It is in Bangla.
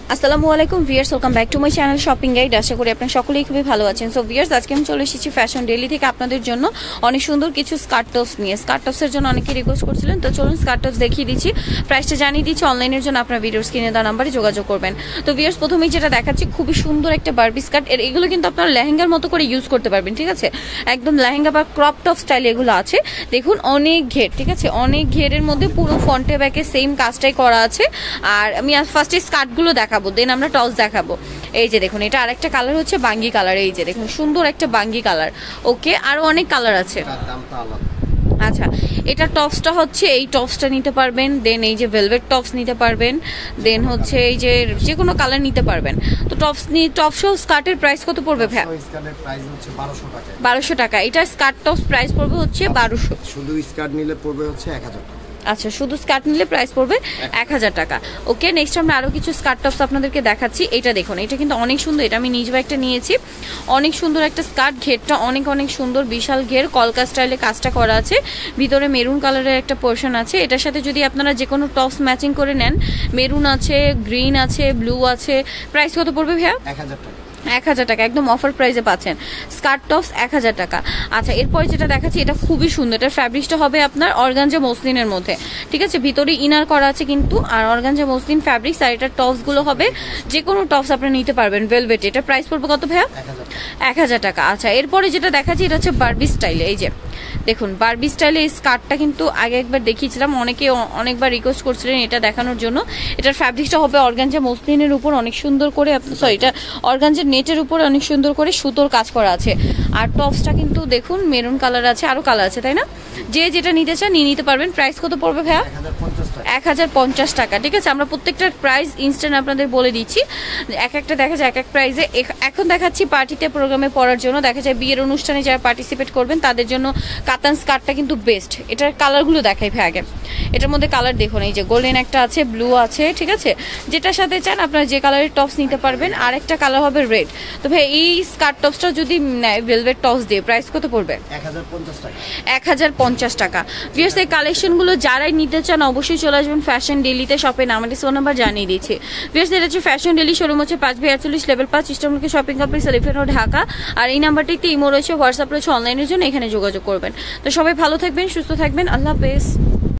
আসসালামু আলাইকুম viewers, welcome back to my channel shopping guide. আশা করি আপনারা সকলেই খুবই ভালো আছেন। সো ভিউয়ার্স, আজকে আমি চলে এসেছি ফ্যাশন ডেইলি থেকে আপনাদের জন্য অনেক সুন্দর কিছু স্কার্ট টপস নিয়ে। স্কার্ট টপসের জন্য অনেকে রিকোয়েস্ট করছিলেন, তো চলুন স্কার্ট টপস দেখিয়ে দিচ্ছি। প্রাইসটা জানিয়ে দিচ্ছি। অনলাইনের জন্য আপনারা ভিডিওর স্ক্রিনে দেওয়া নাম্বারে যোগাযোগ করবেন। তো ভিউয়ার্স, প্রথমেই যেটা দেখাচ্ছি খুবই সুন্দর একটা বারবি স্কার্ট। এগুলো কিন্তু আপনারা লেহেঙ্গার মতো করে ইউজ করতে পারবেন, ঠিক আছে? একদম লেহেঙ্গা বা ক্রপ টপ স্টাইল এগুলো আছে। দেখুন অনেক ঘের, ঠিক আছে? অনেক ঘেরের মধ্যে পুরো ফ্রন্টে ব্যাকে সেম কাজটাই করা আছে। আর আমি ফার্স্টে স্কার্টগুলো দেখাবো, দেন আমরা টপস দেখাবো। এই যে দেখুন, এটা আরেকটা কালার হচ্ছে বাঙ্গি কালার। এই যে দেখুন, সুন্দর একটা বাঙ্গি কালার। ওকে, আরো অনেক কালার আছে। আচ্ছা, এটা টপসটা হচ্ছে এই টপসটা নিতে পারবেন, দেন এই যে ভেলভেট টপস নিতে পারবেন, দেন হচ্ছে এই যে কোনো কালার নিতে পারবেন। তো টপস স্কার্টের প্রাইস কত পড়বে ভাই? স্কার্টের প্রাইস হচ্ছে 1200 টাকা। 1200 টাকা। এটা স্কার্ট টপস প্রাইস পড়বে হচ্ছে 1200। শুধু স্কার্ট নিলে পড়বে হচ্ছে 1000 টাকা। আচ্ছা, শুধু স্কার্ট নিলে প্রাইস পড়বে 1000 টাকা। ওকে, নেক্সট আমরা আরো কিছু স্কার্ট টপস আপনাদেরকে দেখাচ্ছি। এটা দেখুন, এটা কিন্তু অনেক সুন্দর। এটা আমি নিজেও একটা নিয়েছি। অনেক সুন্দর একটা স্কার্ট, ঘেরটা অনেক সুন্দর, বিশাল ঘের, কলকা স্টাইলে কাজটা করা আছে। ভিতরে মেরুন কালারের একটা পোর্শন আছে। এটার সাথে যদি আপনারা যে কোনো টপস ম্যাচিং করে নেন, মেরুন আছে, গ্রিন আছে, ব্লু আছে। প্রাইস কত পড়বে ভাইয়া? 1000 টাকা। 1000 টাকা, একদম অফার প্রাইসে পাচ্ছেন স্কার্ট টপস 1000 টাকা। আচ্ছা, এরপরে যেটা দেখাচ্ছি এটা খুবই সুন্দর। এটার ফ্যাব্রিকটা হবে আপনার অর্গানজা মসলিনের মধ্যে, ঠিক আছে? ভিতরে ইনার করা আছে কিন্তু, আর অর্গানজা মসলিন ফ্যাব্রিক্স। আর এটার টপস গুলো হবে যে কোনো টপস আপনি নিতে পারবেন ভেলভেট। এটা প্রাইস পড়বে কত ভাইয়া? 1000 টাকা। আচ্ছা, এরপরে যেটা দেখাচ্ছি এটা হচ্ছে বারবি স্টাইলে। এই যে দেখুন, বারবি স্টাইলে এই স্কার্টটা কিন্তু আগে একবার দেখিয়েছিলাম, অনেকে অনেকবার রিকোয়েস্ট করছিলেন এটা দেখানোর জন্য। এটার ফ্যাব্রিকটা হবে অর্গানজা মসলিনের উপর অনেক সুন্দর করে, সরি, এটা অর্গানজা নেটের উপর অনেক সুন্দর করে সুতোর কাজ করা আছে। আর টপসটা কিন্তু দেখুন মেরুন কালার আছে, আরো কালার আছে, তাই না? যে যেটা নিতে চান নিয়ে নিতে পারবেন। প্রাইস কত পড়বে ভাইয়া? 1050 টাকা। ঠিক আছে, আমরা প্রত্যেকটার প্রাইস ইনস্ট্যান্ট আপনাদের বলে দিচ্ছি। এক একটা দেখা যায় এক এক প্রাইসে। এখন দেখাচ্ছি পার্টিতে, প্রোগ্রামে পরার জন্য। দেখা যায় বিয়ের অনুষ্ঠানে যারা পার্টিসিপেট করবেন তাদের জন্য কাতান স্কার্টটা কিন্তু বেস্ট। এটার কালারগুলো দেখাই ভাই আগে। এটার মধ্যে কালার দেখুন, এই যে গোল্ডেন একটা আছে, ব্লু আছে, ঠিক আছে? যেটার সাথে চান আপনারা যে কালারের টপস নিতে পারবেন। আর একটা কালার হবে রেড। তো ভাই এই স্কার্ট টপসটা যদি নেয় ভেলভেট টপস দিয়ে, প্রাইস কত পড়বে? 1050 টাকা। 1050 টাকা। ভিউয়ার্স, এই কালেকশনগুলো যারাই নিতে চান অবশ্যই চলে আসবেন ফ্যাশন ডেইলিতে। শপে আমাদের ফোন নাম্বার জানিয়ে দিচ্ছি। ভিউয়ার্স, এটা হচ্ছে ফ্যাশন ডেইলি শোরুম, হচ্ছে 5/48 লেভেল 5 ইস্টার্নকে shopping complex, Elephant Road, Dhaka. আর এই নাম্বারটিতে ইমো রয়েছে, হোয়াটসঅ্যাপ রয়েছে, অনলাইনের জন্য এখানে যোগাযোগ করবেন। তো সবাই ভালো থাকবেন, সুস্থ থাকবেন। আল্লাহ হাফেজ।